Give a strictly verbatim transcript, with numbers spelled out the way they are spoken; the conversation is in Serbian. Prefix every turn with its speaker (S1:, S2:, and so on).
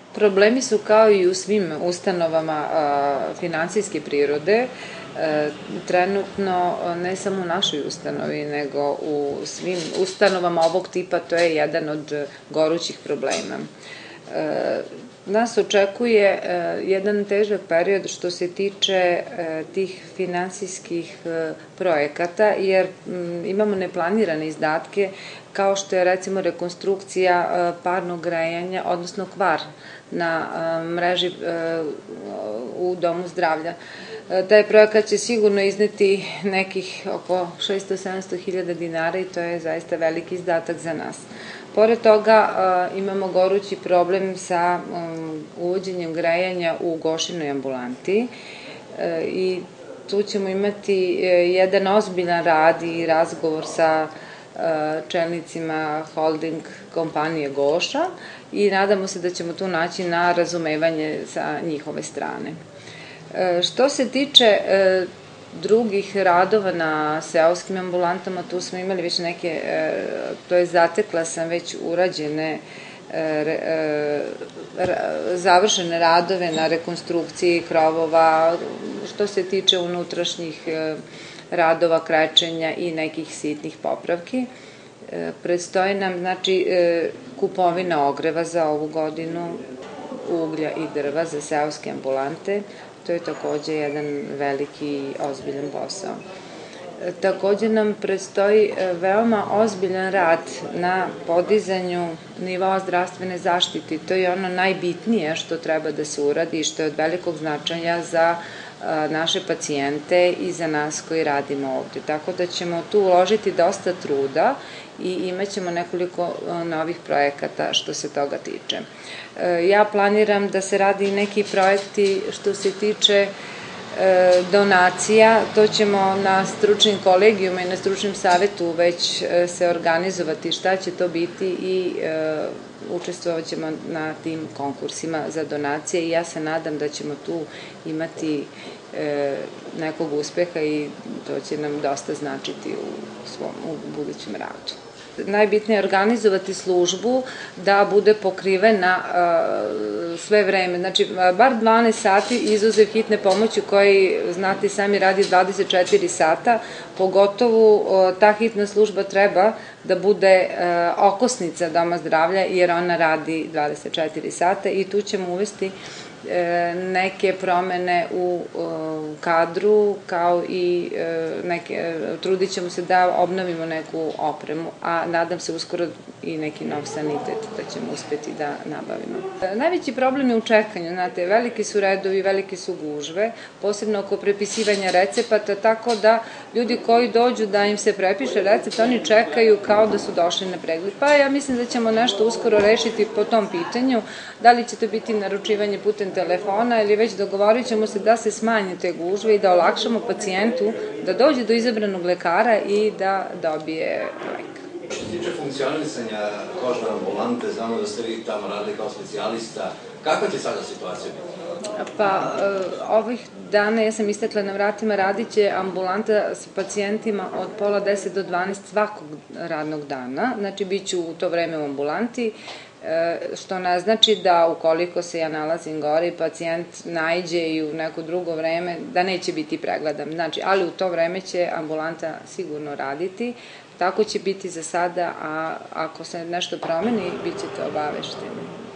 S1: Problemi su kao i u svim ustanovama finansijske prirode. Trenutno, ne samo u našoj ustanovi, nego u svim ustanovama ovog tipa, to je jedan od gorućih problema. Nas očekuje jedan težak period što se tiče tih finansijskih projekata, jer imamo neplanirane izdatke, kao što je recimo rekonstrukcija parnog grejanja, odnosno kvar na mreži u domu zdravlja. Taj projekat će sigurno izneti nekih oko šesto do sedamsto hiljada dinara i to je zaista veliki izdatak za nas. Pored toga imamo gorući problem sa uvođenjem grejanja u Gošinoj ambulanti i tu ćemo imati jedan ozbiljan rad i razgovor sa čelnicima holding kompanije Goša i nadamo se da ćemo tu naći na razumevanje sa njihove strane. Što se tiče drugih radova na seoskim ambulantama, tu smo imali već neke, to je zatekla sam već urađene završene radove na rekonstrukciji krovova, što se tiče unutrašnjih radova, krečenja i nekih sitnih popravki. Predstoji nam, znači, kupovina ogreva za ovu godinu, uglja i drva za seoske ambulante. To je takođe jedan veliki i ozbiljan posao. Takođe nam predstoji veoma ozbiljan rad na podizanju nivoa zdravstvene zaštite. To je ono najbitnije što treba da se uradi i što je od velikog značaja za naše pacijente i za nas koji radimo ovde. Tako da ćemo tu uložiti dosta truda i imat ćemo nekoliko novih projekata što se toga tiče. Ja planiram da se radi neki projekti što se tiče donacija, to ćemo na stručnim kolegijuma i na stručnim savetu već se organizovati šta će to biti i učestvovat ćemo na tim konkursima za donacije i ja se nadam da ćemo tu imati nekog uspeha i to će nam dosta značiti u svom budućem radu. Najbitnije je organizovati službu da bude pokrivena sve vreme, znači bar dvanaest sati izuzev hitne pomoći koji, znate sami, radi dvadeset četiri sata, pogotovo ta hitna služba treba da bude okosnica doma zdravlja jer ona radi dvadeset četiri sata i tu ćemo uvesti neke promene u kadru, kao i neke, trudit ćemo se da obnovimo neku opremu, a nadam se uskoro i neki nov sanitet da ćemo uspeti da nabavimo. Najveći problem je u čekanju, znate, veliki su redovi, velike su gužve, posebno oko prepisivanja recepata, tako da ljudi koji dođu da im se prepiše recept, oni čekaju kao da su došli na pregled. Pa ja mislim da ćemo nešto uskoro rešiti po tom pitanju, da li će to biti naručivanje putem telefona ili već dogovorit ćemo se da se smanje te gužve i da olakšamo pacijentu da dođe do izabranog lekara i da dobije lek.
S2: Što se tiče funkcionisanja kožne ambulante, znamo da ste vi tamo radili kao specijalista. Kakva će sada situacija biti?
S1: Pa, ovih dana, ja sam istekla na vratima, radit će ambulanta s pacijentima od pola deset do dvanaest svakog radnog dana. Znači, bit ću u to vreme u ambulanti, što ne znači da ukoliko se ja nalazim gore i pacijent naiđe i u neko drugo vreme, da neće biti pregledan. Znači, ali u to vreme će ambulanta sigurno raditi. Tako će biti za sada, a ako se nešto promeni, bit ćete obavešteni.